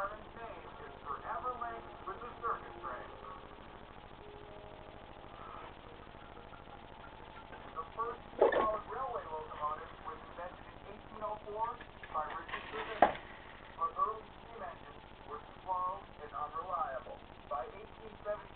Marvin's name is forever linked with the circus train. The first steam-powered railway locomotive was invented in 1804 by Richard Trevithick, but early steam engines were slow and unreliable. By 1878,